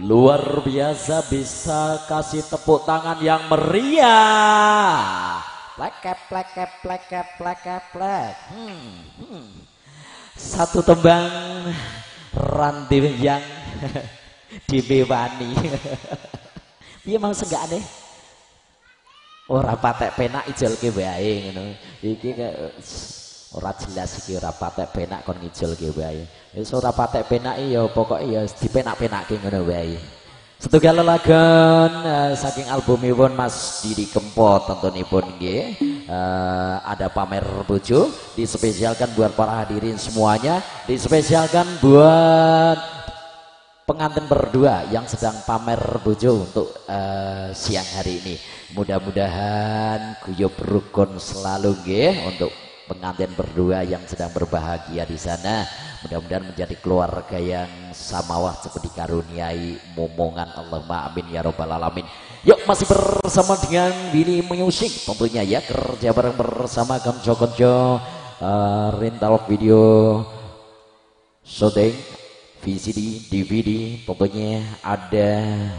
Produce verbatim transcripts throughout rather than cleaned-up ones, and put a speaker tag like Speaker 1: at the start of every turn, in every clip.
Speaker 1: Luar biasa, bisa kasih tepuk tangan yang meriah. Plekep, plekep, plekep, plekep, plek. Hmm, hmm. Satu tembang ranting yang dibewani. Iya mau senggak aneh. Ora patek penak ijolke wae ngono. Iki ora jelas iki ora patek penak kon ngijolke wae. Wis ora patek penak ya pokoke ya dipenak-penakke ngono wae. Setunggal lelagon uh, saking albumipun Mas Didi Kempot tentunipun nggih. Uh, ada pamer bojo, dispesialkan buat para hadirin semuanya, dispesialkan buat pengantin berdua yang sedang pamer bojo untuk uh, siang hari ini. Mudah-mudahan guyub rukun selalu nggih untuk pengantin berdua yang sedang berbahagia di sana. Mudah-mudahan menjadi keluarga yang samawah seperti karuniai momongan Allahumma amin ya robbal alamin. Yuk masih bersama dengan Willy Music tentunya ya, kerja bareng bersama konco-konco uh, rental video syuting V C D D V D, tentunya ada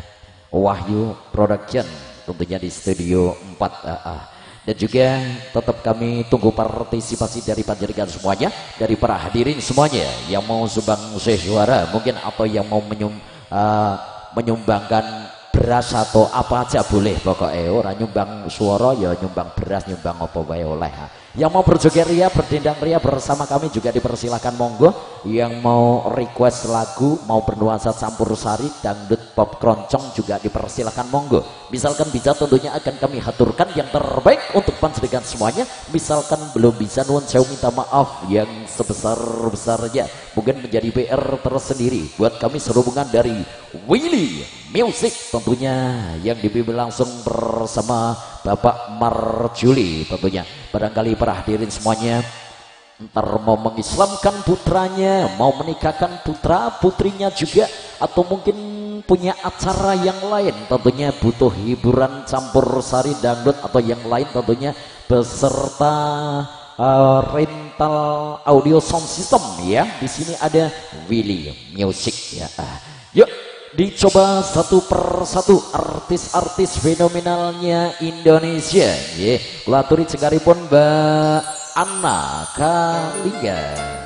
Speaker 1: Wahyu Production tentunya di studio empat A A. Dan juga tetap kami tunggu partisipasi dari panjenengan semuanya, dari para hadirin semuanya yang mau sumbang suara mungkin, atau yang mau menyum, uh, menyumbangkan beras atau apa aja boleh pokoknya. Orang nyumbang suara ya nyumbang beras, nyumbang apa wae oleh. Yang mau berjoget ria, berdendang ria bersama kami juga dipersilahkan, monggo. Yang mau request lagu, mau bernuansa campur sari, dangdut, pop, keroncong juga dipersilahkan, monggo. Misalkan bisa tentunya akan kami haturkan yang terbaik untuk panjenengan semuanya. Misalkan belum bisa, nuwun sewu minta maaf yang sebesar-besarnya. Mungkin menjadi P R tersendiri buat kami sehubungan dari Willy Music tentunya yang dipimpin langsung bersama Bapak Marjuli tentunya. Barangkali para hadirin semuanya ntar mau mengislamkan putranya, mau menikahkan putra putrinya juga, atau mungkin punya acara yang lain tentunya butuh hiburan campur sari dangdut atau yang lain tentunya, beserta uh, rental audio sound system ya. Di sini ada Willy Music ya. Yuk dicoba satu persatu artis-artis fenomenalnya Indonesia ya. Kulaturi cegaripun Mbak Anna Kalinga.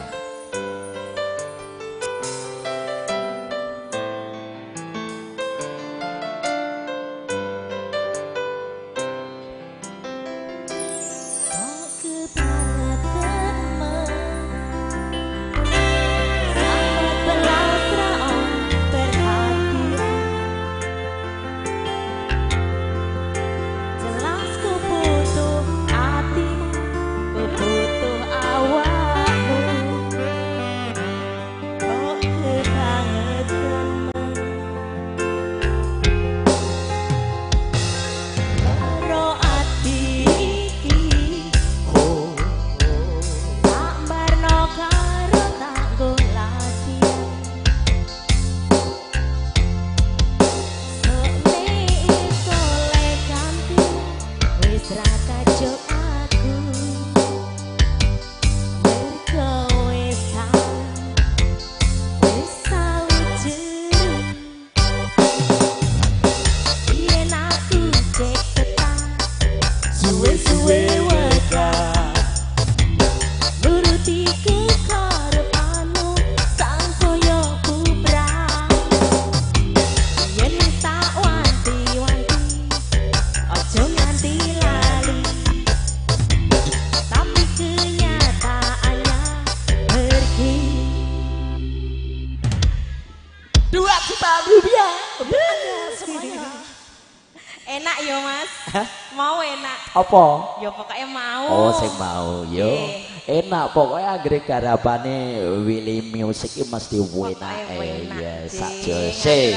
Speaker 2: Enak yo Mas. Hah? Mau enak.
Speaker 1: Apa?
Speaker 2: Yo pokoknya mau.
Speaker 1: Oh sing mau yo. Yeah. Enak pokoknya anggere garapane Willy Music iki mesti enak ya sakjose.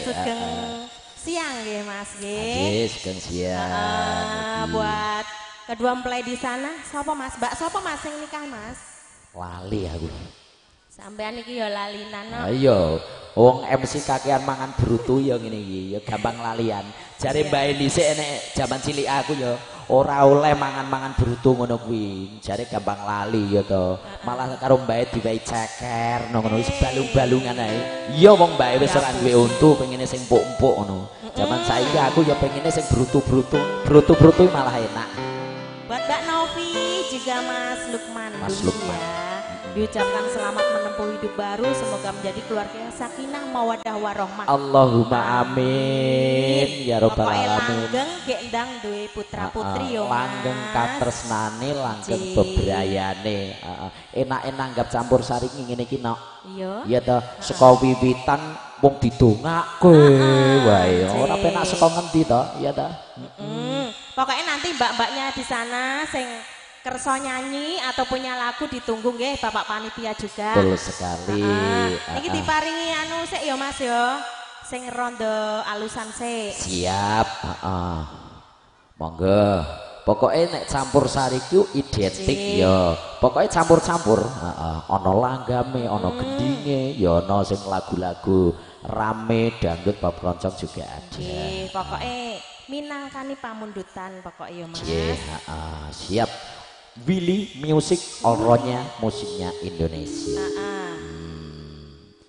Speaker 2: Siang nggih Mas nggih.
Speaker 1: Nggih, sugeng siang.
Speaker 2: Uh, buat kedua mempelai di sana, sapa Mas? Mbak sapa Mas sing nikah Mas?
Speaker 1: Lali aku.
Speaker 2: Sampean iki ya lalinan no?
Speaker 1: Ayo, wong M C kakean mangan brutu ya ngene iki, ya gampang lalian. Jare Mbak Elise nek jaman cilik aku ya ora oleh mangan-mangan brutu ngono kuwi. Jare gampang lali ya to. Malah karo mbae diwehi ceker ngono wis balung-balungan ae. Iya wong mbae wis ora duwe untu pengine sing empuk-empuk ngono. Zaman saiki aku ya pengine sing brutu-brutu. Brutu-brutu malah enak.
Speaker 2: Buat Mbak Novi juga Mas Lukman.
Speaker 1: Mas Lukman.
Speaker 2: Ya. Diucapkan selamat menempuh hidup baru, semoga menjadi keluarga yang sakinah mawaddah warahmah.
Speaker 1: Allahumma amin ya robbal alamin.
Speaker 2: Langgeng gendang duwe putra putri yo.
Speaker 1: Langgeng katresnane, langgeng bebrayane. Enak-enak nanggap campur sari ngene iki nok. Iya. Iya to, saka wiwitan wong didongake wae. Ora penak saka ngendi to, iya to.
Speaker 2: Heeh. Pokoknya nanti mbak-mbaknya di sana sing kerso nyanyi atau punya lagu ditunggu nggih Bapak Panitia juga.
Speaker 1: Betul sekali.
Speaker 2: Heeh. Iki diparingi anu sik ya Mas ya. Sing rondo alusan sik. Siap,
Speaker 1: heeh. Monggo. Pokoknya nek campur sari ku identik ya. Pokoknya campur-campur, heeh. Ana langgame, ana hmm. gendinge, ya ana sing lagu-lagu rame dangdut bab roncong juga ada.
Speaker 2: Nggih, pokoknya minangkani pamundutan pokoknya ya Mas.
Speaker 1: Nggih, heeh. Siap. Willy Music, all-roundnya musiknya Indonesia.
Speaker 2: Uh-uh.
Speaker 1: hmm.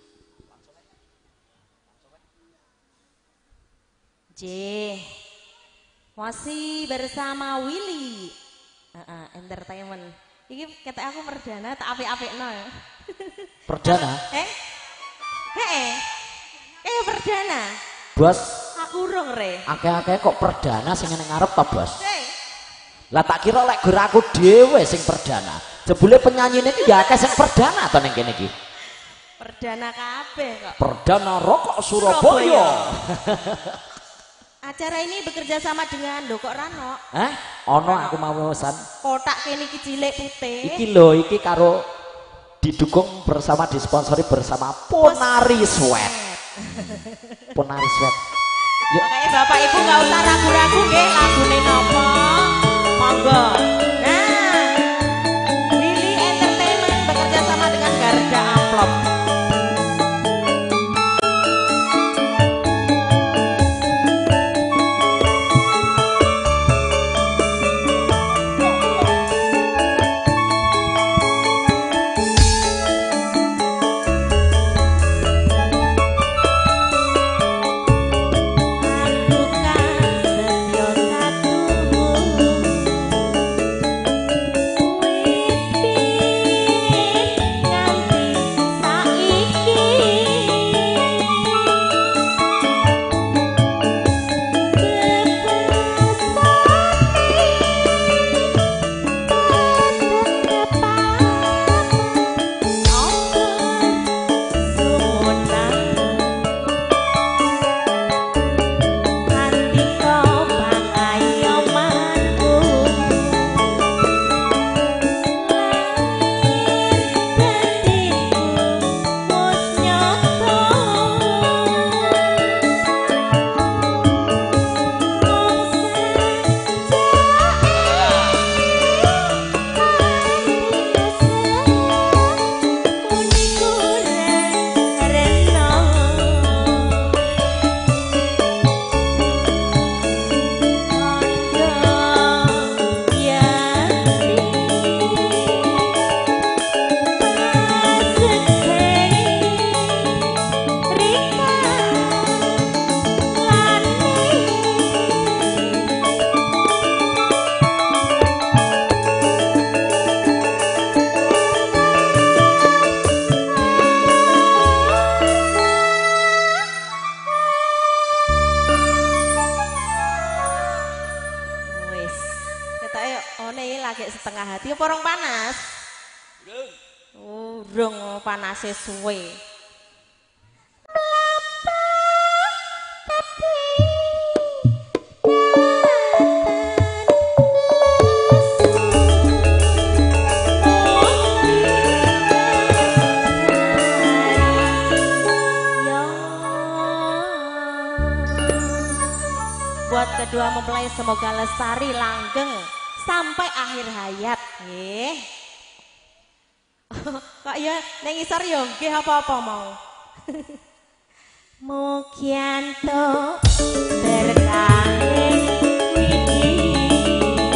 Speaker 2: J, masih bersama Willy uh-uh, Entertainment. Ini kata aku perdana, tak apik-apik no.
Speaker 1: Perdana?
Speaker 2: Eh? Eh? Eh perdana?
Speaker 1: Bos?
Speaker 2: Aku urung re.
Speaker 1: Akeh-akeh kok perdana sing nang ngarep ta, Bos?
Speaker 2: Hey.
Speaker 1: Lah tak kira lek gur aku dhewe sing perdana. Jebule penyanyine iki ya akeh sing perdana to ning kene iki.
Speaker 2: Perdana kabeh kok.
Speaker 1: Perdana Rokok Surabaya.
Speaker 2: Acara ini bekerja sama dengan lho kok Rano.
Speaker 1: Hah? Ono aku mau pesan.
Speaker 2: Kotak kene iki cilik putih.
Speaker 1: Iki lho iki karo didukung bersama disponsori bersama Ponari Sweat. Ponari Sweat.
Speaker 2: Yuk. Makanya Bapak Ibu nggak usah ragu-ragu nggih lagune nopo. Monggo. Nah, Willy Entertainment bekerja sama dengan Garda Amplop. setengah hati apa orang panas? Urung panase suwe. Buat kedua mempelai semoga lestari langgeng sampai akhir hayat nggih. Kok ya ning isor ya nggih apa-apa mau. Mugianto berkah widi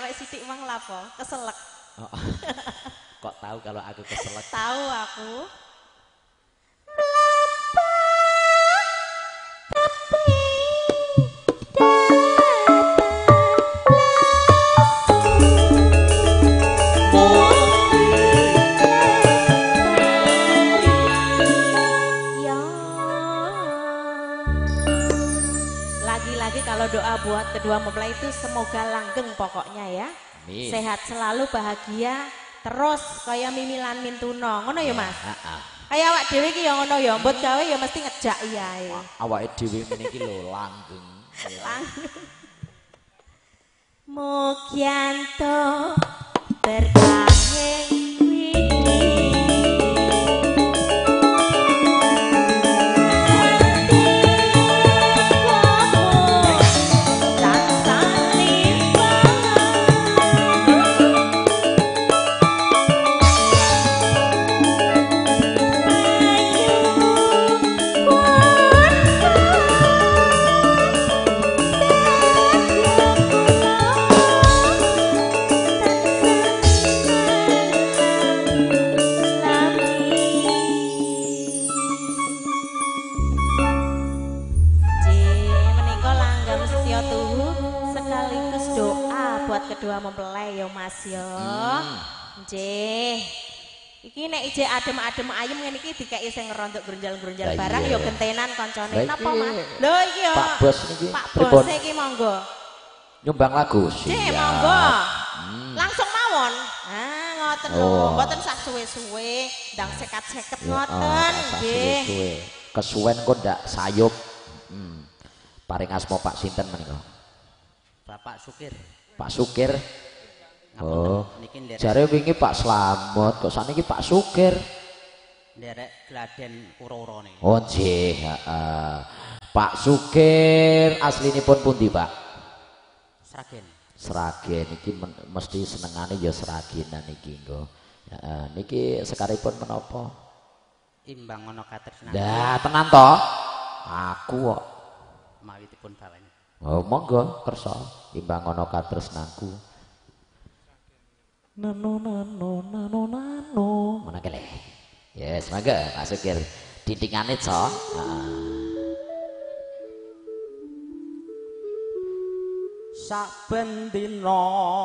Speaker 2: lek sithik mang lapo, keselek.
Speaker 1: Oh, kok tahu kalau aku keselek?
Speaker 2: Tahu aku. Lagi-lagi kalau doa buat kedua mempelai itu semoga langgeng pokoknya ya. Amin. Sehat selalu, bahagia terus kaya Mimilan Mintuno. Ngono ya, Mas? Heeh. Kaya awak dhewe iki ya ngono ya, mbut gawe ya mesti ngejak iyae.
Speaker 1: Awake dhewe ngene iki lho langgeng.
Speaker 2: Langgeng. Mugianto berkahing kedua mempelai ya Mas ya. Nggih. Iki nek ije adem-adem ayem ngene iki dikeki sing ngerontok grunjal-grunjal barang ya gentenan koncone. Napa Mas? Lho iki ya.
Speaker 1: Pak Bos niki.
Speaker 2: Pak Bos iki monggo.
Speaker 1: Nyumbang lagu.
Speaker 2: Nggih, monggo. Langsung mawon. Ah, ngoten lho. Mboten sak suwe-suwe, ndang sekat-seket ngoten. Nggih.
Speaker 1: Kesuwen kok ndak sayup. Hmm. Paring asma Pak sinten menika?
Speaker 3: Bapak Sukir.
Speaker 1: Pak Sukir. Oh. Jare wingi Pak Slamet, kok saniki Pak Sukir.
Speaker 3: Nderek Gladen Ura-urane.
Speaker 1: Oh nggih, heeh. Pak Sukir aslinipun pundi, Pak?
Speaker 3: Sragen.
Speaker 1: Sragen iki mesti senengane ya sragenan iki nggo. Heeh, niki sekaripun menapa?
Speaker 3: Timbang ana katres nang.
Speaker 1: Lah, tenan to? Aku kok
Speaker 3: mawitipun bawani.
Speaker 1: Oh, monggo kersa timbang ana katresnanku. Nano nano nano nano. Mana kele? Yes, mangga Pak Sukir. Ditingane so. Heeh.
Speaker 3: Saben dina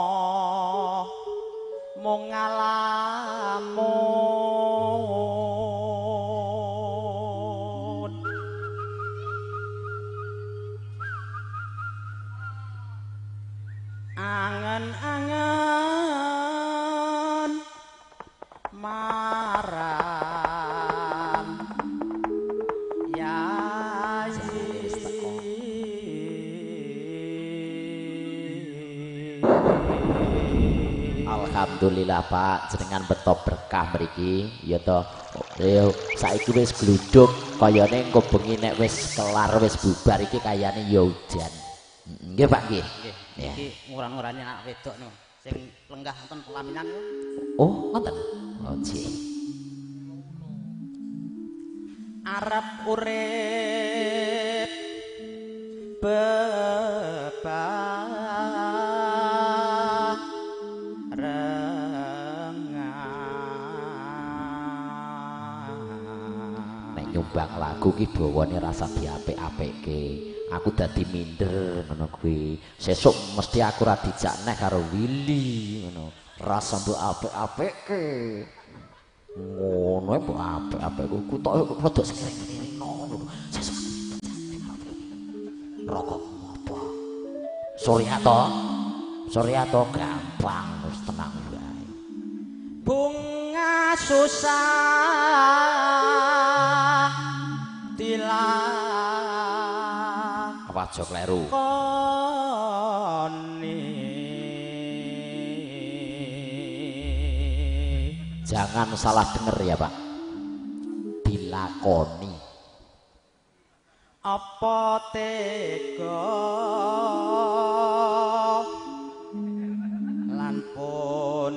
Speaker 3: mung ngalamun angen-angen marang
Speaker 1: Alhamdulillah Pak, jenengan beto berkah mriki ya to. Yo saiki wis gluduk kayane engko bengi nek wis kelar wis bubar iki kayane ya udan. Nggih Pak nggih.
Speaker 3: Nggih. Iki ngurang-ngurane anak wedok niku sing lenggah wonten pelaminan niku.
Speaker 1: Oh, ngoten. Oh, nggih.
Speaker 3: Arep urip bebas
Speaker 1: nyumbang lagu ki bawane rasa diapik-apikke. Aku dadi minder ngono kuwi. Sesuk mesti aku ra dijak neh karo Willy ngono. Rasa mbok apik-apikke. Ngono e mbok apik-apikku kutok rada sering-sering ngono. Sesuk rokok apa? Suryato. Suryato gampang wis tenang wae.
Speaker 3: Bunga susah dilah
Speaker 1: apa aja kleru
Speaker 3: koni
Speaker 1: jangan salah denger ya Pak dilakoni
Speaker 3: apa tega lan pun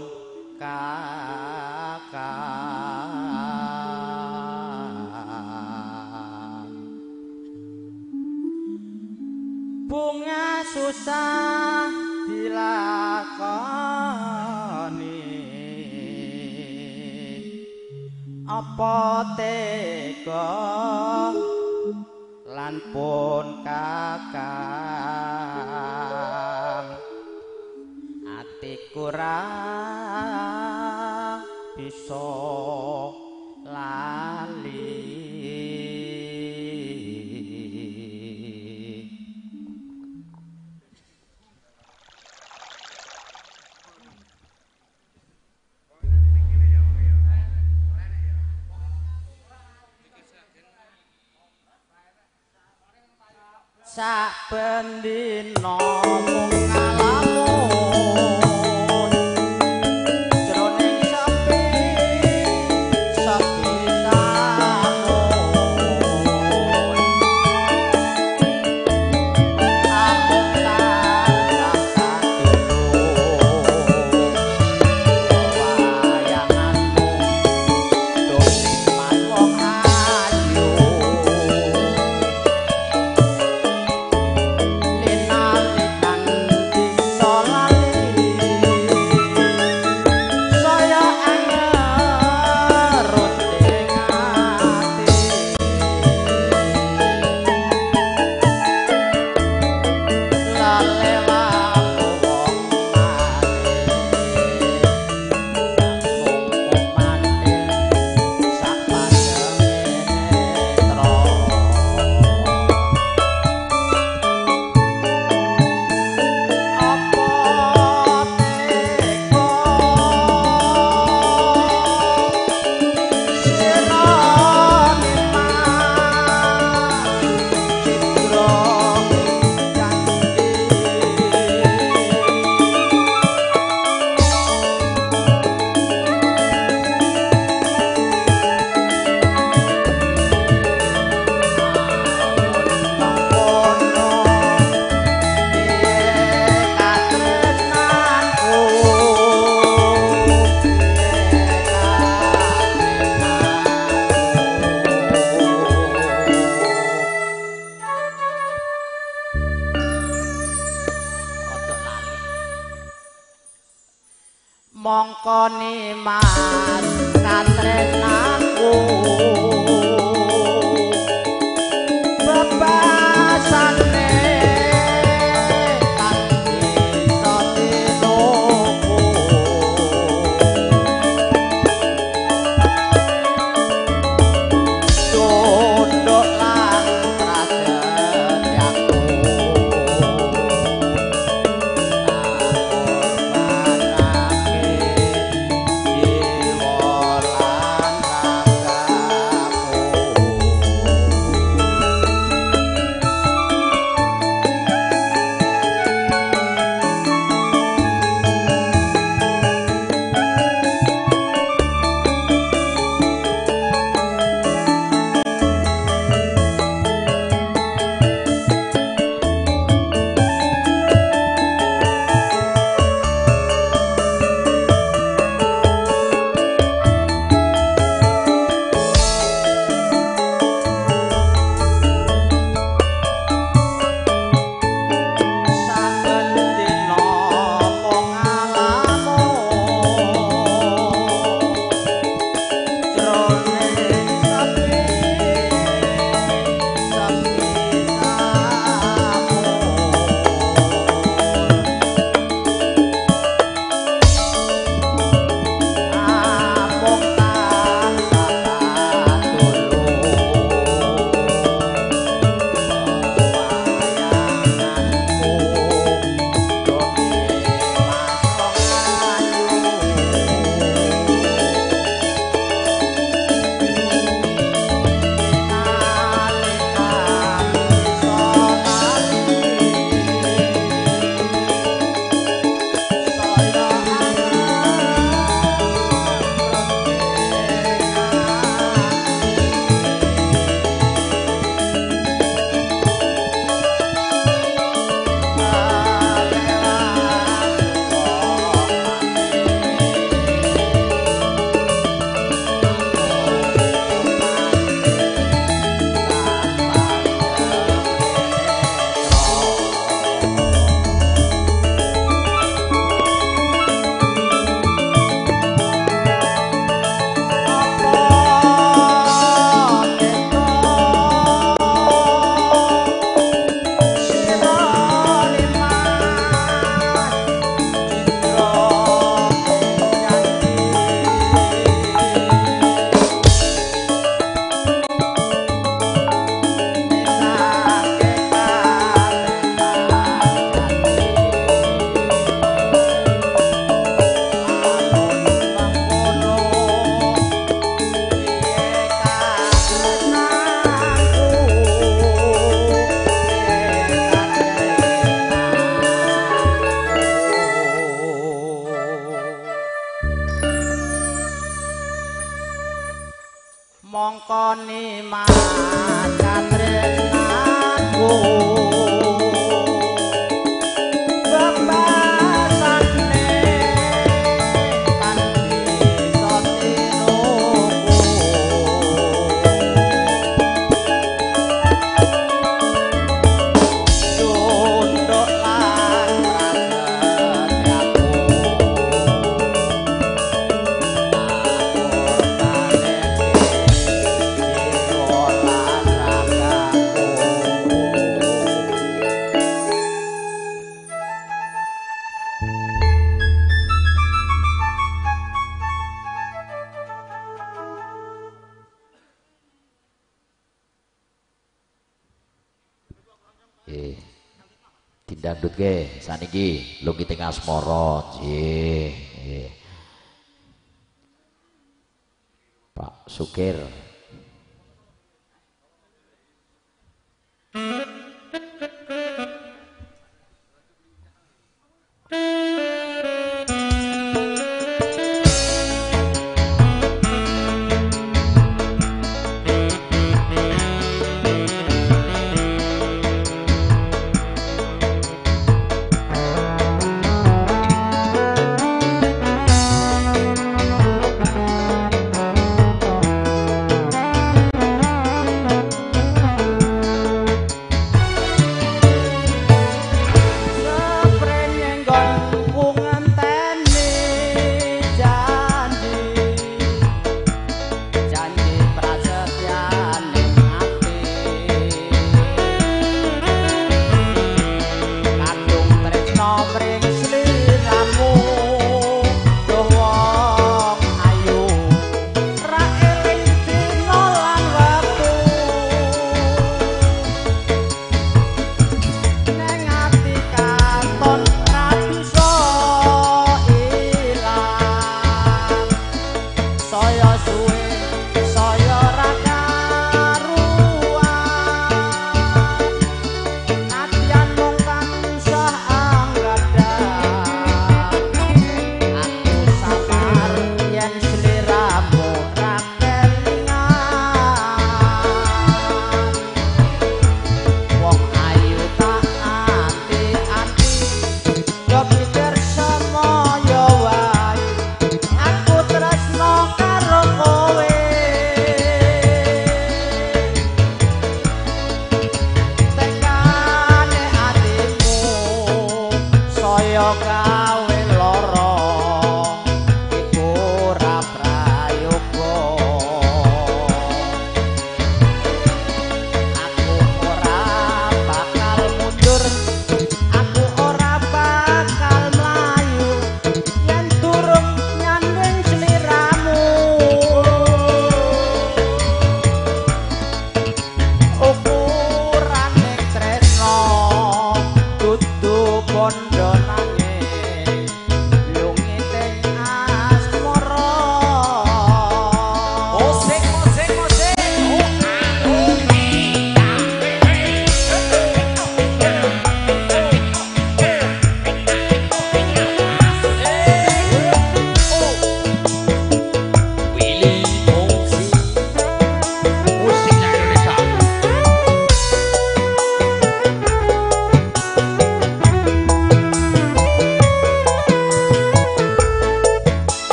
Speaker 3: bunga susah dilakoni apa tega lan pun kakang atiku ra bisa lali saben dina mung ngalamun jroning sepi sepi samun aku tansah kadulung wayanganmu doliman wong ayu mongko nimas katresnanku bebasane kang bisa tinuku tunduk lan prasetyaku tak korbanake jiwa lan raga
Speaker 1: Dangdut ke saniki Luki Tengah Asmara nggih nggih Pak Sukir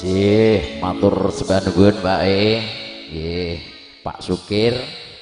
Speaker 1: Nggih, matur sembah nuwun Pak E. Nggih, Pak Sukir.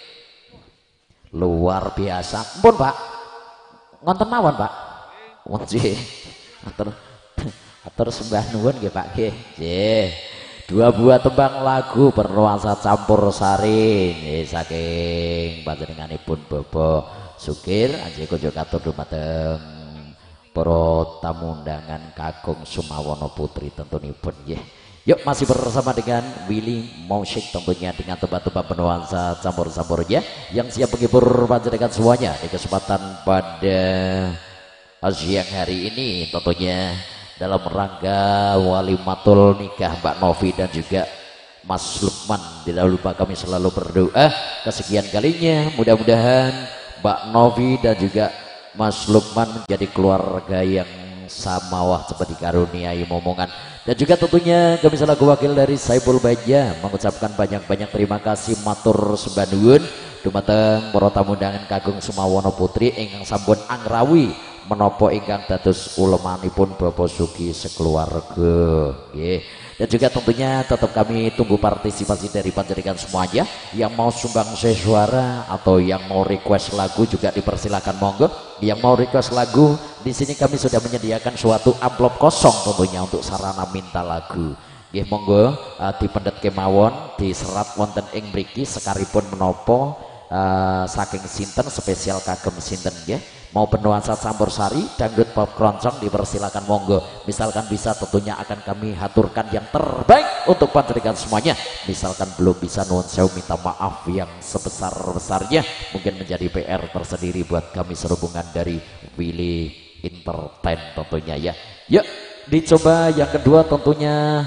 Speaker 1: Luar biasa. Ampun Pak. Ngonten mawon Pak. Nggih. Matur matur sembah nuwun nggih Pak nggih. Nggih. Dua buah tembang lagu bernuansa campur sari nggih saking panjenenganipun Bapak Sukir anjing kunjuk katur dumateng para tamu undangan Kakung Sumawana Putri tentunipun nggih. Yuk masih bersama dengan Willy Moshik tentunya dengan tempat-tempat penuansa campur-campurnya yang siap menghibur panjenengan semuanya di kesempatan pada siang hari ini tentunya dalam rangka walimatul nikah Mbak Novi dan juga Mas Lukman. Tidak lupa kami selalu berdoa kesekian kalinya mudah-mudahan Mbak Novi dan juga Mas Lukman menjadi keluarga yang samawah seperti karuniai momongan. Dan juga tentunya kami selaku wakil dari Saiful Baja mengucapkan banyak-banyak terima kasih matur sembah nuwun dumateng para tamu undangan Kakung Sumawana Putri ingkang sampun angrawi menapa ingkang dados ulemanipun Bapak Sugi sekeluarga nggih. Dan juga tentunya tetap kami tunggu partisipasi dari panjenengan semuanya yang mau sumbang suara atau yang mau request lagu juga dipersilakan monggo. Yang mau request lagu di sini kami sudah menyediakan suatu amplop kosong tentunya untuk sarana minta lagu nggih monggo uh, dipendet kemawon diserat wonten ing mriki sekaripun menapa uh, saking sinten spesial kagem sinten nggih. Mau penuansa campur sari dangdut pop keroncong dipersilakan monggo. Misalkan bisa tentunya akan kami haturkan yang terbaik untuk panjenengan semuanya. Misalkan belum bisa nuwun sewu minta maaf yang sebesar-besarnya mungkin menjadi P R tersendiri buat kami serubungan dari Willy Entertain tentunya ya. Yuk dicoba yang kedua tentunya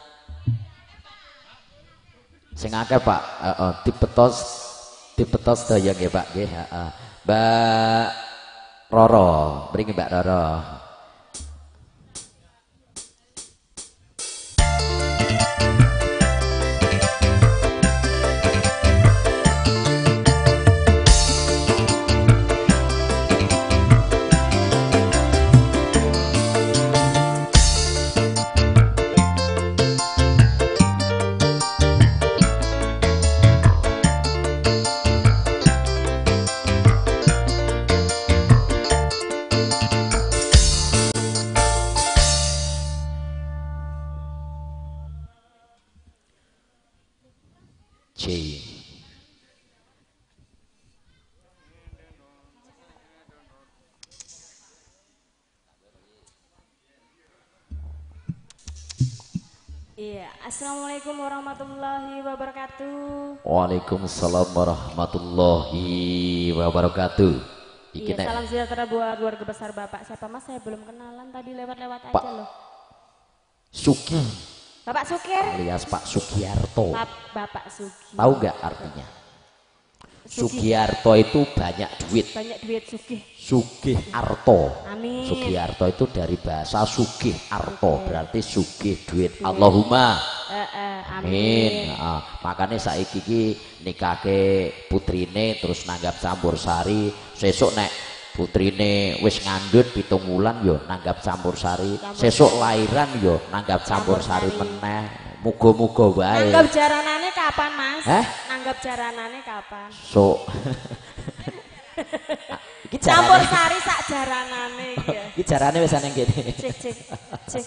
Speaker 1: sing akeh Pak uh, uh, dibetos dibetos daya nggih Pak nggih heeh. Mbak Roro, beri Mbak Roro.
Speaker 2: Iya, assalamualaikum warahmatullahi wabarakatuh.
Speaker 1: Waalaikumsalam warahmatullahi wabarakatuh.
Speaker 2: Iya, salam sejahtera buat keluarga besar Bapak. Siapa Mas? Saya belum kenalan tadi lewat-lewat aja loh.
Speaker 1: Suki.
Speaker 2: Bapak Sukir.
Speaker 1: Alias Pak Sugiarto.
Speaker 2: Bapak Sugi.
Speaker 1: Tahu nggak artinya? Sugiarto itu banyak duit.
Speaker 2: Banyak duit Sugih.
Speaker 1: Sugih Arto.
Speaker 2: Amin.
Speaker 1: Sugiarto itu dari bahasa Sugih Arto, berarti sugih duit. Allahumma.
Speaker 2: Uh, uh,
Speaker 1: amin. Nah, makanya saiki iki nikahke putrine terus nanggap campur sari. Sesuk nek putrine wis ngandhut pitung wulan yo nanggap campur sari. Sesuk lairan yo nanggap campur sari meneh. Muga-muga wae.
Speaker 2: Nanggap jaranane kapan Mas?
Speaker 1: Eh?
Speaker 2: Nanggap jaranane kapan?
Speaker 1: So.
Speaker 2: Iki campur sari sak jaranane iki ya.
Speaker 1: Iki jarane wis ana ngene.
Speaker 2: Cek cek cek.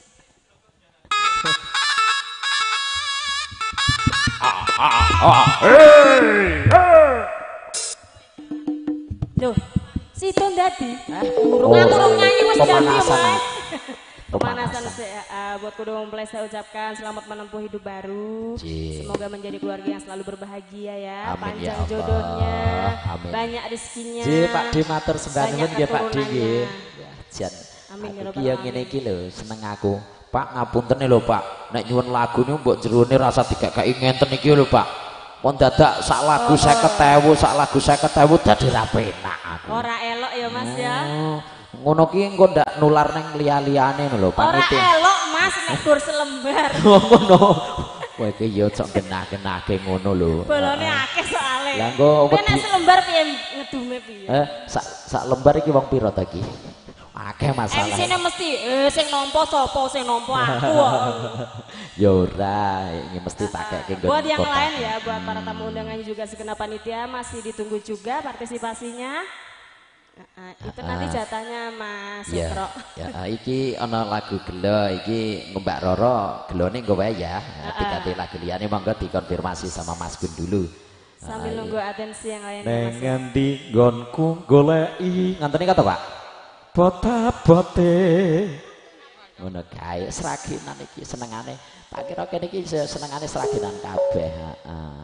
Speaker 2: Loh, situ ndadi. Urung-urung nyanyi wis ganti Mas. Pemanasan uh, buat kedua mempelai saya ucapkan selamat menempuh hidup baru. Jee. Semoga menjadi keluarga yang selalu berbahagia ya. Amin, panjang ya jodohnya, Amin. Banyak rezekinya.
Speaker 1: Ji Pak D matur sembah nuwun nggih Pak D nggih. Jan.
Speaker 2: Amin ya
Speaker 1: rabbal alamin. Iki yang ngene iki lho seneng aku. Pak ngapunten lho Pak. Nek nyuwun lagu niku mbok jerone rasa digakaki ngenten iki lho Pak. Pon dadak sak lagu oh, seket ewu, sak lagu seket ewu dadi ra penak aku.
Speaker 2: Ora elok ya Mas ya.
Speaker 1: Oh. Ngono ki engko ndak nular neng liya-liyane lho
Speaker 2: panitia. Ora elok Mas nek gur selembar.
Speaker 1: Ngono. Kowe iki ya cok genah-genahke ngono lho.
Speaker 2: Bolone akeh soalé.
Speaker 1: Lah engko
Speaker 2: nek selembar piye ngedume piye?
Speaker 1: Eh sak sak lembar iki wong pira ta iki? Akeh masalah.
Speaker 2: M C-ne mesti eh sing nampa sapa sing nampa aku.
Speaker 1: Ya ora, ini mesti pakai
Speaker 4: buat yang lain ya, buat para tamu undangan juga segenap panitia masih ditunggu juga partisipasinya. Uh, itu nanti jatahnya Mas Setro.
Speaker 1: Ya, ya iki ana lagu gelo iki Mbak Roro gelone nggo wae ya. Diganti lagu liyane monggo dikonfirmasi sama Mas Gun dulu.
Speaker 4: Sambil uh, nunggu atensi yang lain.
Speaker 1: Neng ngendi nggonku goleki nganteni kata Pak. Bota-bote. Ngono kae seraginan iki senengane. Tak kira kene iki senengane seraginan kabeh, heeh.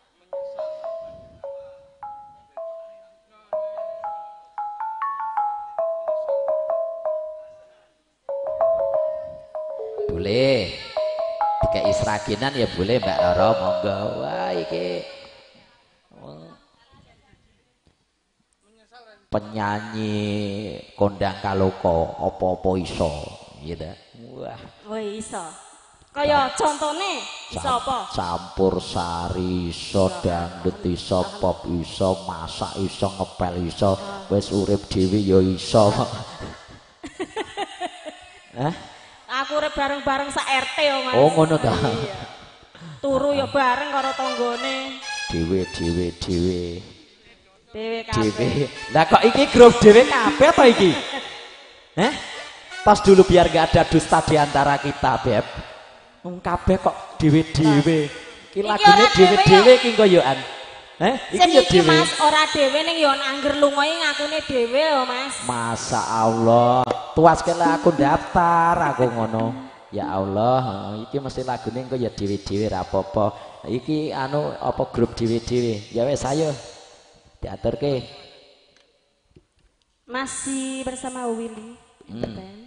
Speaker 1: Boleh dikai seraginan ya boleh Mbak Roro monggo. Wah iki penyanyi kondang kaloko apa-apa iso gitu. Wah.
Speaker 4: Oh iso. Kaya contone iso apa?
Speaker 1: Campur sari iso, dangdut iso, pop iso, masak iso, ngepel iso, wis urip dhewe ya iso. Hah?
Speaker 2: Aku urip bareng-bareng sak R T yo Mas.
Speaker 1: Oh ngono ta.
Speaker 2: Turu yo bareng karo tanggane.
Speaker 1: Dhewe dhewe dhewe.
Speaker 2: Dhewe kabeh.
Speaker 1: Lah kok iki grup dhewe kabeh to iki? Heh? Pas dulu biar gak ada dusta di antara kita, Beb. Wong kabeh kok dhewe-dhewe. Iki lagune dhewe-dhewe iki koyokan. Heh? Iki yo dhewe.
Speaker 2: Mas ora dhewe ning yo angger lunga ngakune dhewe yo Mas.
Speaker 1: Masa Allah. Tuas kele aku daftar aku ngono. Ya Allah, iki mesti lagune engko ya dhewe-dhewe ra apa-apa. Iki anu apa grup dhewe-dhewe. Ya wis ayo. Diaturke.
Speaker 4: Masih bersama Willy. Hmm.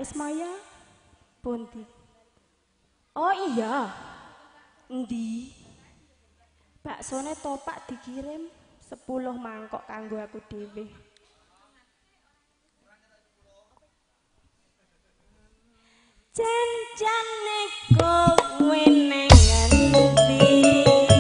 Speaker 4: Ismaya? Pundi? Oh iya. Endi? Baksone topak dikirim sepuluh mangkok kanggo aku dhewe. Janjane kowe neng ngendi?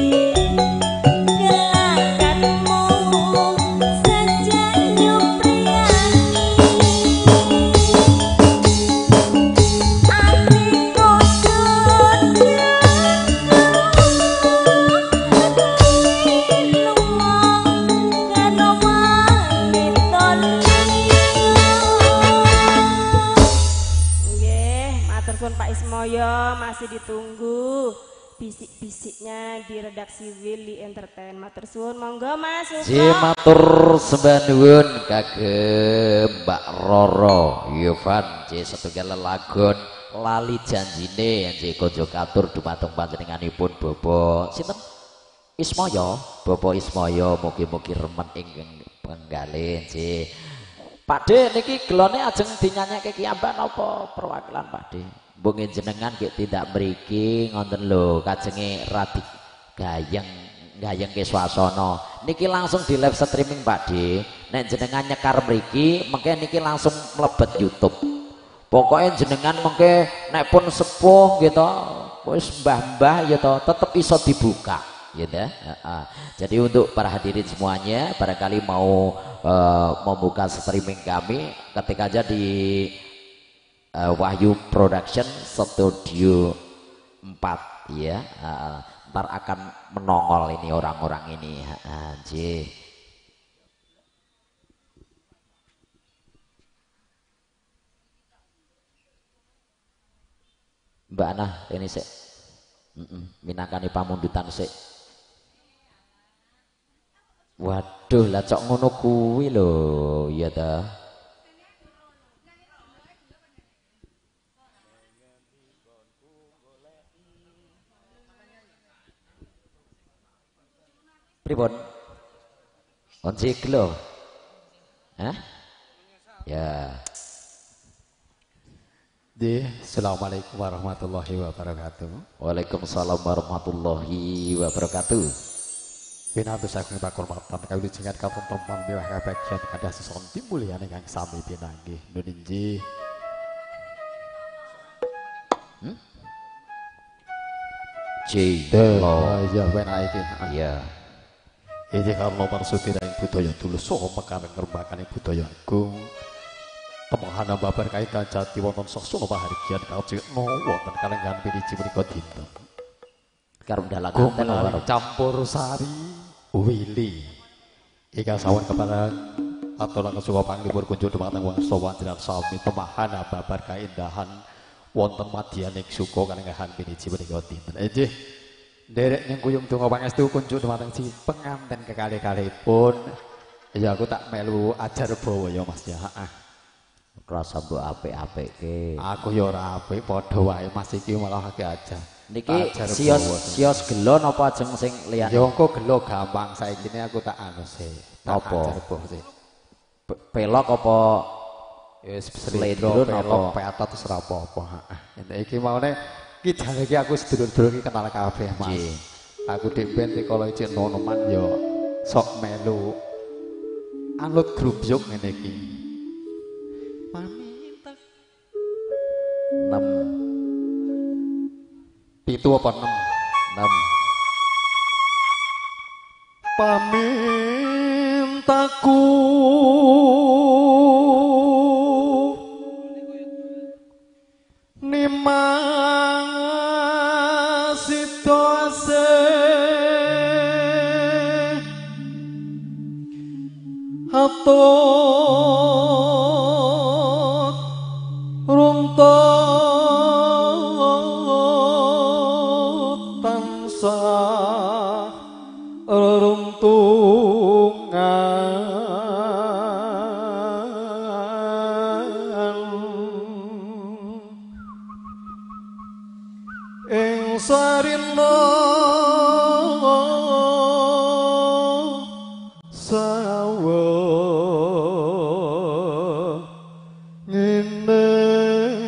Speaker 4: Pak Ismoyo masih ditunggu bisik-bisiknya di redaksi Willy Entertain. Matur suwun, monggo Mas Suko.
Speaker 1: Si matur sembah nuwun kagem Mbak Roro Yovan C setunggal lelagon lali janjine C Kojo Katur dumateng panjenenganipun Bobo sinten Ismoyo, Bobo Ismoyo mugi-mugi remen ing penggalih C. Pakde niki gelone ajeng dinyanyake kiambak napa perwakilan Pakde? Mbungin jenengan nggih tidak mriki ngonten lho kajenge radi gayeng gayeng ke swasana niki langsung di live streaming Pakde. Nek jenengan nyekar mriki mengke niki langsung mlebet YouTube. Pokoknya jenengan mengke nek pun sepuh gitu wis mbah-mbah ya to tetep iso dibuka gitu ya. Jadi untuk para hadirin semuanya barangkali mau uh, membuka streaming kami ketik aja di uh, Wahyu Production Studio empat ya. Uh, ntar akan menongol ini orang-orang ini anjir. Mbak Ana ini sih mm -mm, minakani pamundutan sih. Waduh lah cok ngono kuwi lho iya ta. Pripun? Onci kilo. Hah? Ya.
Speaker 5: Di, Assalamualaikum warahmatullahi wabarakatuh.
Speaker 1: Waalaikumsalam warahmatullahi wabarakatuh.
Speaker 5: Pinados saking pakurmatan kawula jenengan katenteman miwah kabagyan kadah sesonti mulyane kang sami pinanggih nuninji.
Speaker 1: Hmm? J. Lo.
Speaker 5: Ya wena iki.
Speaker 1: Iya.
Speaker 5: Iki kalau marsudira ing budaya tulus saha mekareng ngrembakaning budaya agung. Pemahana babar kaitan jati wonten saksana pahargyan kawcikna wonten kalenggan piniji menika dinten.
Speaker 1: Karo dalang anten
Speaker 5: campur sari Willy. Ika sawan kepada aturaken suka panglipur kunjuk dumateng wangsa wanjiran sami pemahana babar kaindahan wonten madyaning suka kalenggan piniji menika dinten. Inggih. Nderek ning kuyung donga pangestu kunjuk dumateng si penganten kekalih-kalihipun. Ya aku tak melu ajar bawa ya Mas ya. Heeh.
Speaker 1: Rasa mbok apik-apik ke.
Speaker 5: Aku ya ora apik padha wae Mas iki malah akeh aja.
Speaker 1: Niki sios sios gelo napa ajeng sing liyane?
Speaker 5: Ya engko gelo gampang saiki ne aku tak anu sih.
Speaker 1: Apa? Pelok apa
Speaker 5: wis slendro pelok petot wis ora apa-apa. Heeh. Iki maune iki jane iki aku sedulur-sedulur iki kenal kabeh Mas. Aku dhek ben kala ijin nonoman ya sok melu anut grup yuk ngene iki.
Speaker 1: enam
Speaker 5: pitu apa enam
Speaker 1: enam
Speaker 5: pamintaku nimang situase hatut runtut tansah reruntungan ing sarina sawa ngene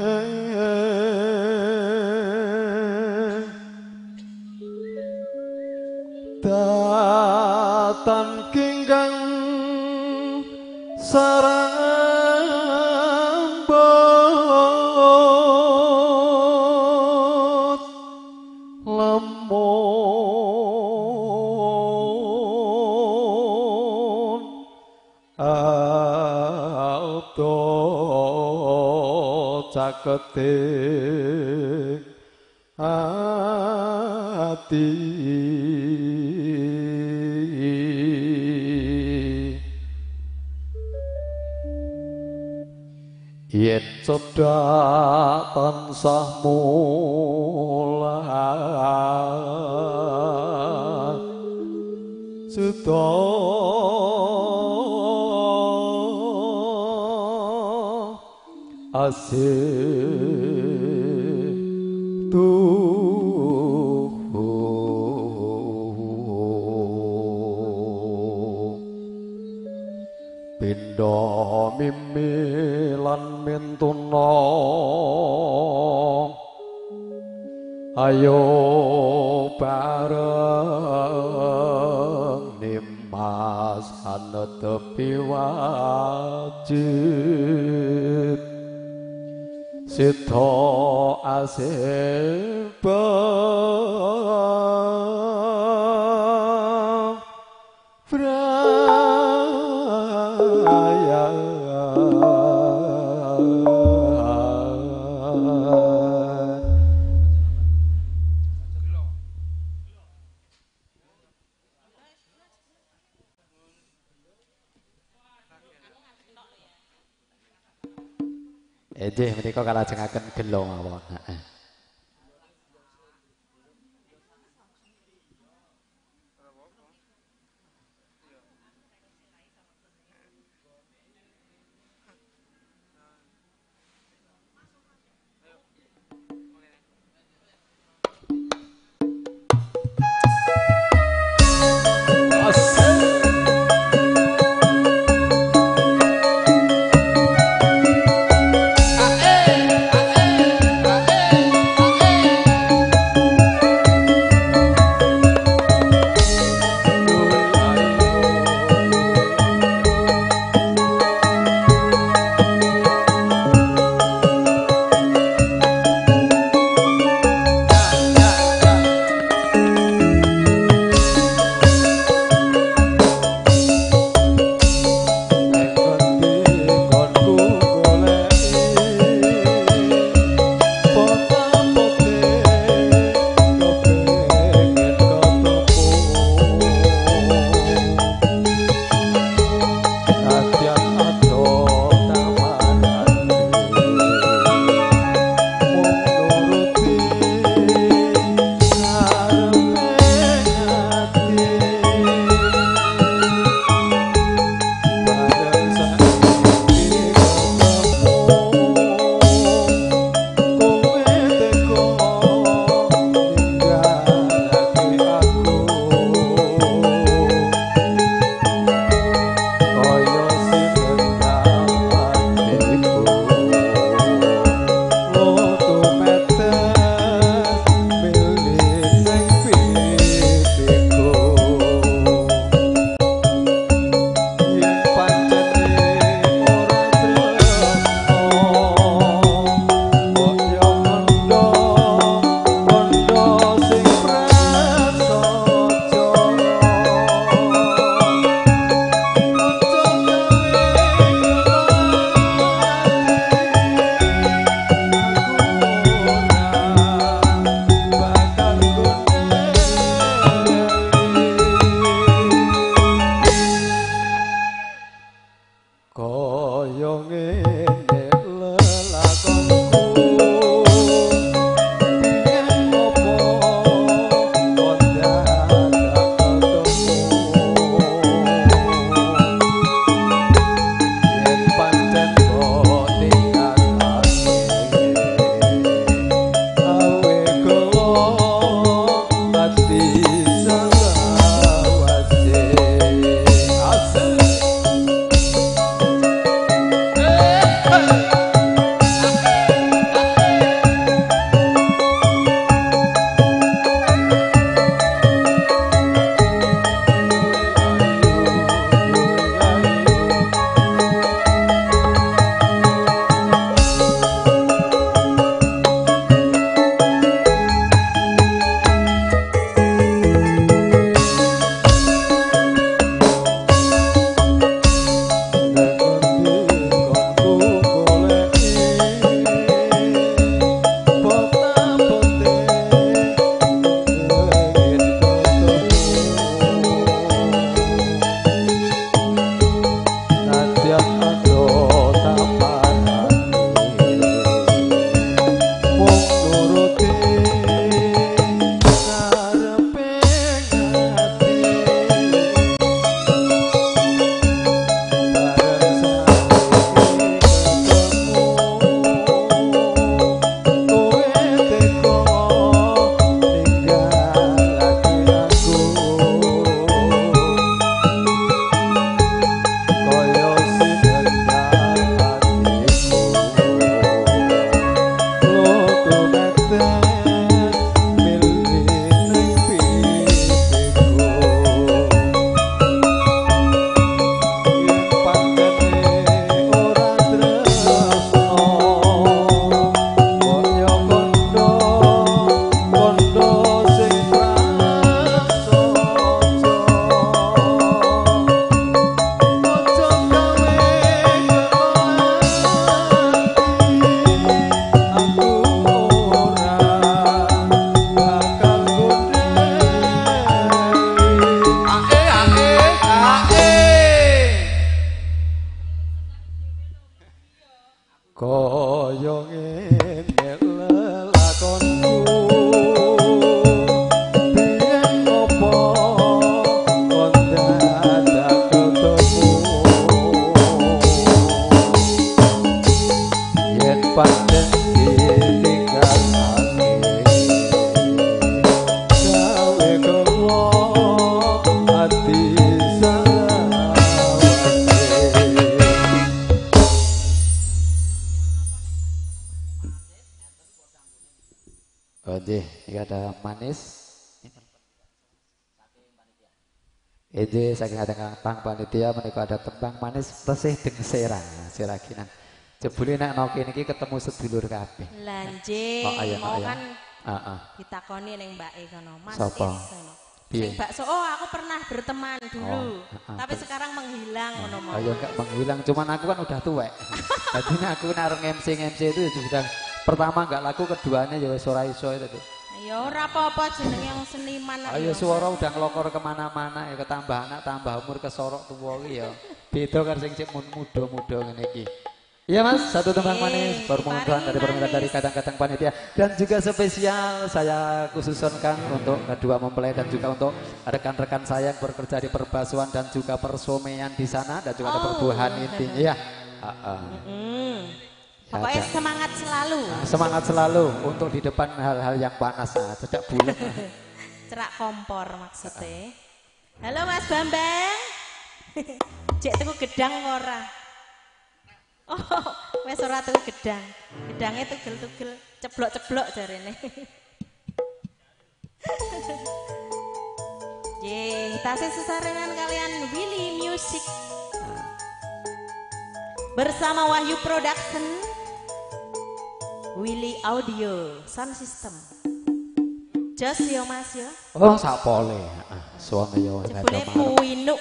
Speaker 5: tan kinggang sarambot lamun auto caketing ati yen cedhak tansah mulah suta asih pindha mimi lan mintuna ayo bareng nimas hanetepi wajib sita asih Fraya Edih menika kalajengaken gelo mawon. Heeh.
Speaker 6: Ae, ae, ae.
Speaker 5: Ini saking ada tang panitia menika ada tembang manis tesih deng serang sirakinan. Jebule nek noki niki ketemu sedulur kabeh.
Speaker 2: Lah nggih,
Speaker 5: oh, ayah,
Speaker 2: mau
Speaker 5: ayah.
Speaker 2: kan
Speaker 5: Heeh.
Speaker 2: ditakoni ning mbake kono. Mas
Speaker 5: Sapa?
Speaker 2: Sing bakso, oh aku pernah berteman dulu.
Speaker 5: Oh, uh, uh,
Speaker 2: tapi sekarang menghilang ngono mau.
Speaker 5: Ayo enggak menghilang, cuman aku kan udah tuwek. Jadi aku nareng M C M C itu sudah pertama enggak laku, keduanya ya wis ora iso itu.
Speaker 2: Ya ora apa-apa jeneng yang seniman.
Speaker 5: Ayo suara udah ngelokor kemana-mana ya, ketambah anak tambah umur kesorok tuwa ki ya. Beda karo sing cek muda-muda ngene iki. Iya Mas, satu tembang manis permohonan dari permintaan dari kadang-kadang panitia dan juga spesial saya khususkan untuk kedua mempelai dan juga untuk rekan-rekan saya yang bekerja di perbasuan dan juga persomean di sana dan juga oh. ada perbuahan intinya ya. Uh -uh.
Speaker 2: Mm. Pokoknya ya, semangat selalu.
Speaker 5: Semangat selalu untuk di depan hal-hal yang panas, nah, tidak bulat.
Speaker 2: Cerak kompor maksudnya. Halo Mas Bambang. Cek tuku gedang ora? Oh, wes ora tuku gedang. Gedangnya tugel-tugel, ceblok-ceblok jarene. Ye, tasih sesarengan kalian Willy Music. Bersama Wahyu Production, Willy Audio Sound System. Jos yo Mas yo.
Speaker 5: Oh sapole, heeh. Suami yo enggak ada marah.
Speaker 2: Puinuk.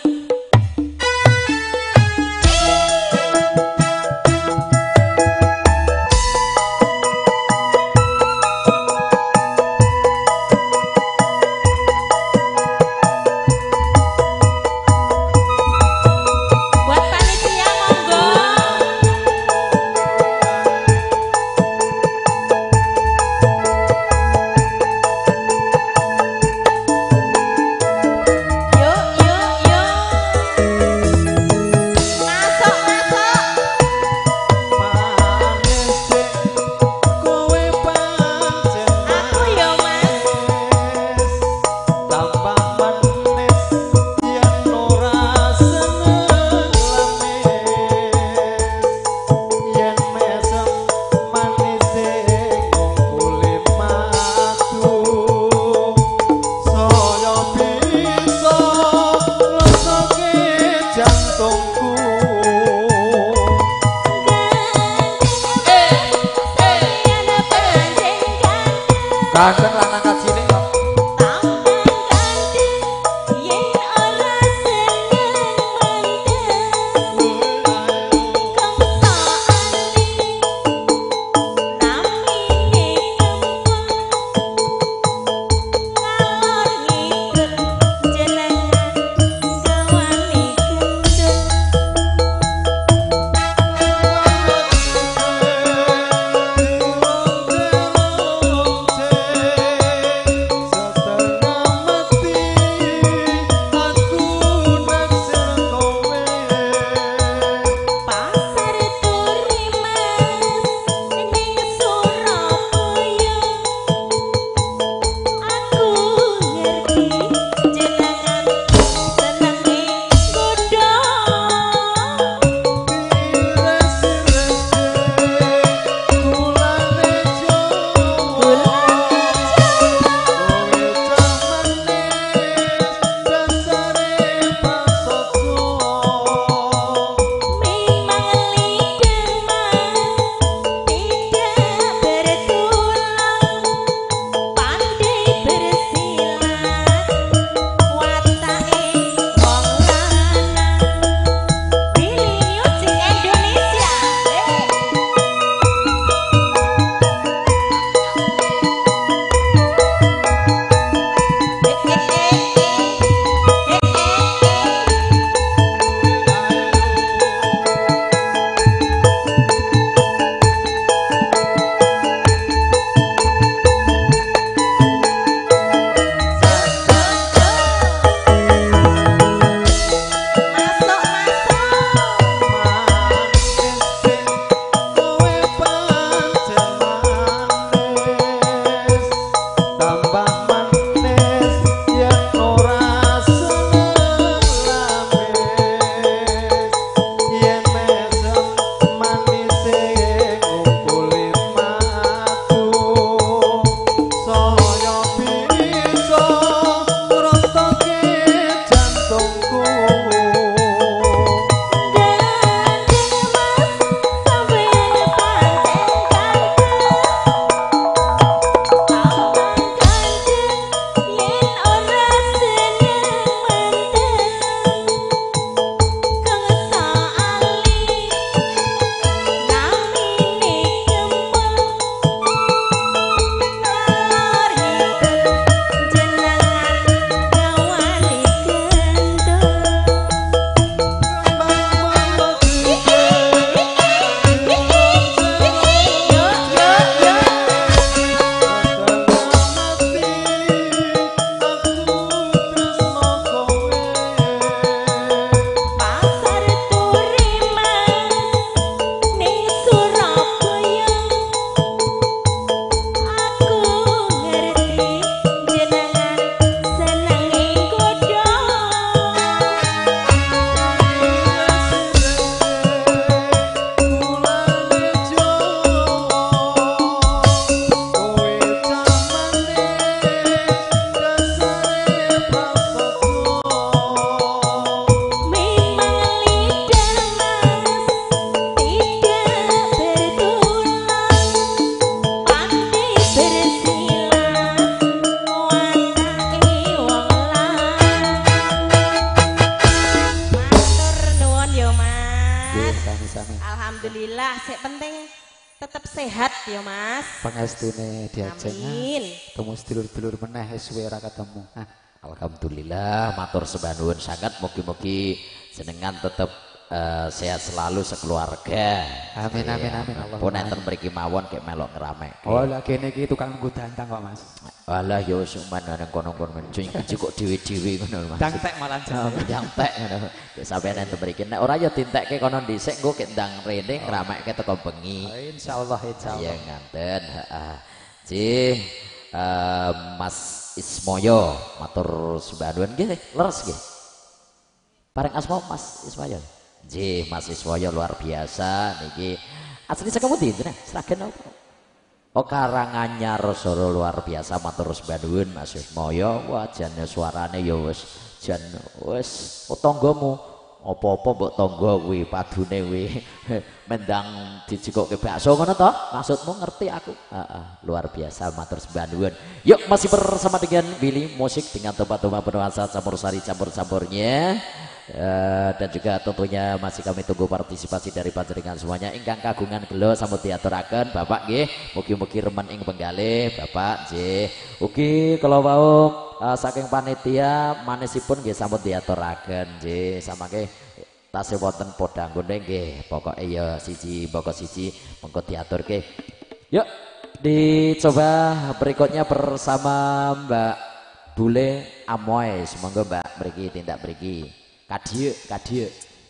Speaker 2: ya Mas.
Speaker 5: Pangestune diajeng.
Speaker 2: Amin.
Speaker 5: Temu sedulur-dulur meneh suwe ora ketemu.
Speaker 1: Alhamdulillah matur sembah nuwun sangat mugi-mugi jenengan tetep uh, sehat selalu sekeluarga.
Speaker 5: Amin amin amin Allah.
Speaker 1: Pun enten mriki mawon kek melok ngeramekke.
Speaker 5: Oh lah kene iki tukang nggo dantang kok Mas.
Speaker 1: Alah ya wis uman nang kono-kono mencuy iki kok dhewe-dhewe ngono Mas.
Speaker 5: Dangtek malah jane.
Speaker 1: Dangtek ngono. Nek sampeyan enten mriki nek ora ya dintekke kono dhisik engko kek ndang rene ngeramekke teko bengi.
Speaker 5: Oh, insyaallah insyaallah.
Speaker 1: Ya nganten, heeh. Ji uh, Mas Ismoyo matur sembah nuwun nggih leres nggih. Bareng asma Mas Ismoyo. Nggih Mas Ismoyo luar biasa niki. Asli saka pundi jenengan? Sragen apa? Oh Karanganyar Solo luar biasa matur sembah nuwun Mas Ismoyo. Wah jane suarane ya wis jan wis tanggamu. Apa-apa mbok tangga kuwi padune kuwi mendang dijikokke bakso ngono to? Maksudmu ngerti aku. Heeh, luar biasa matur sembah nuwun. Yuk masih bersama dengan Willy Musik dengan tempat-tempat penuansa campur sari campur-campurnya. Uh, dan juga tentunya masih kami tunggu partisipasi dari panjenengan semuanya ingkang kagungan gelo sambut diaturaken Bapak nggih mugi-mugi remen ing penggalih Bapak nggih ugi kalau mau uh, saking panitia manisipun nggih sambut diaturaken nggih samangke tasih wonten podang nggone nggih pokoke ya siji pokok siji mengko diaturke. Yuk dicoba berikutnya bersama Mbak Bule Amoy semoga Mbak mriki tindak mriki Kadie, kadie.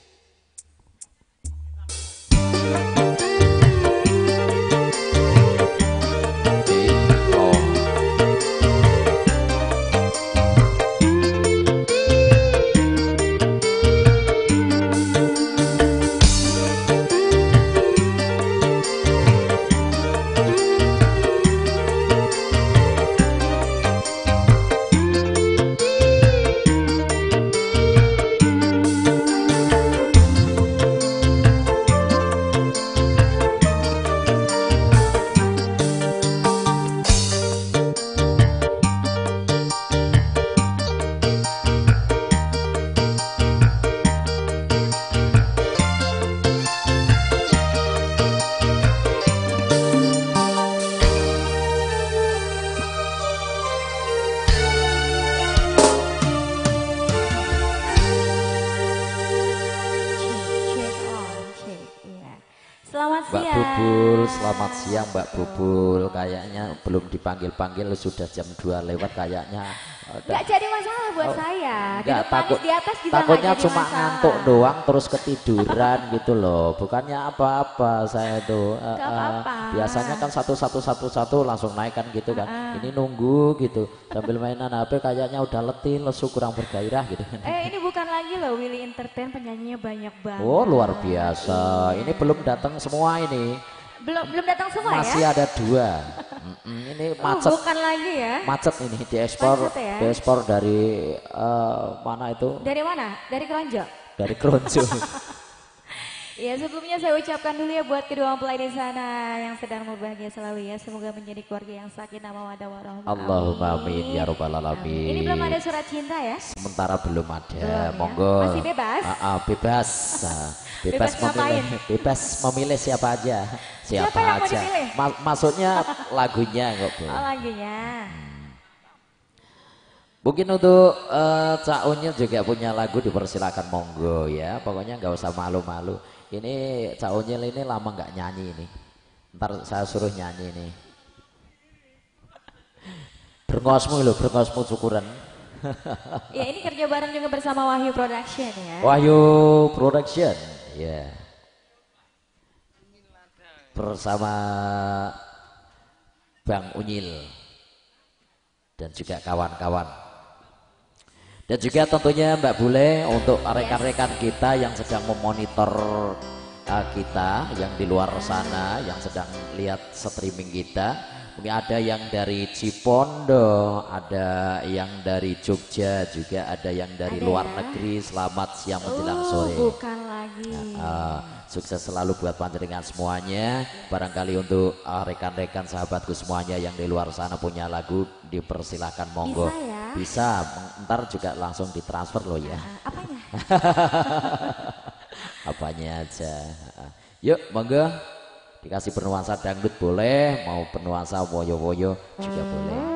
Speaker 1: Selamat siang Mbak Bubul, kayaknya belum dipanggil-panggil sudah jam dua lewat kayaknya.
Speaker 2: Enggak jadi masalah buat oh, saya.
Speaker 1: Enggak, takut
Speaker 2: di atas juga
Speaker 1: takutnya cuma
Speaker 2: masalah.
Speaker 1: Ngantuk doang terus ketiduran gitu loh. Bukannya apa-apa saya tuh. Uh, uh, biasanya kan satu-satu satu-satu langsung naik kan gitu kan. Uh, uh. Ini nunggu gitu sambil mainan H P kayaknya udah letih, lesu, kurang bergairah gitu.
Speaker 2: Eh ini bukan lagi loh Willy Entertain, penyanyinya banyak banget.
Speaker 1: Oh luar biasa. Ini belum datang semua ini.
Speaker 2: Belum belum datang semua
Speaker 1: masih
Speaker 2: ya?
Speaker 1: Masih ada dua. Mm-mm, ini macet.
Speaker 2: Oh, bukan lagi ya?
Speaker 1: Macet ini diekspor, ya? diekspor dari uh, mana itu?
Speaker 2: Dari mana? Dari Kronjo.
Speaker 1: Dari Kronjo.
Speaker 2: Ya sebelumnya saya ucapkan dulu ya buat kedua mempelai di sana yang sedang berbahagia selalu ya. Semoga menjadi keluarga yang sakinah mawaddah warahmah.
Speaker 5: Allahumma amin ya rabbal alamin.
Speaker 2: Ini belum ada surat cinta ya?
Speaker 1: Sementara belum ada. Belum,
Speaker 2: Monggo. Ya? Masih bebas?
Speaker 1: Uh, uh, bebas. Uh, bebas, bebas memilih. Bebas memilih siapa aja. Siapa, siapa yang aja. Ma maksudnya lagunya kok Bu.
Speaker 2: Oh lagunya.
Speaker 1: Hmm. Mungkin untuk uh, Cak Unyil juga punya lagu, dipersilakan monggo ya. Pokoknya nggak usah malu-malu. Ini Cak Unyil ini lama nggak nyanyi ini. Ntar saya suruh nyanyi nih. Berngosmu loh, berngosmu syukuran.
Speaker 2: Ya ini kerja bareng juga bersama Wahyu Production ya.
Speaker 1: Wahyu Production, ya. Yeah. Bersama Bang Unyil dan juga kawan-kawan. Dan juga tentunya Mbak Bule untuk rekan-rekan kita yang sedang memonitor uh, kita yang di luar sana, yang sedang lihat streaming kita. Mungkin ada yang dari Cipondo, ada yang dari Jogja, juga ada yang dari ada luar ya? negeri. Selamat siang menjelang
Speaker 2: oh,
Speaker 1: sore.
Speaker 2: Bukan lagi.
Speaker 1: Uh, uh, sukses selalu buat panjenengan semuanya. Barangkali untuk rekan-rekan uh, sahabatku semuanya yang di luar sana punya lagu, dipersilahkan monggo.
Speaker 2: Bisa ya?
Speaker 1: Bisa, ntar juga langsung ditransfer loh ya.
Speaker 2: Uh, apanya?
Speaker 1: Apanya aja. Yuk, monggo dikasih bernuansa dangdut boleh, mau bernuansa woyo-woyo juga boleh.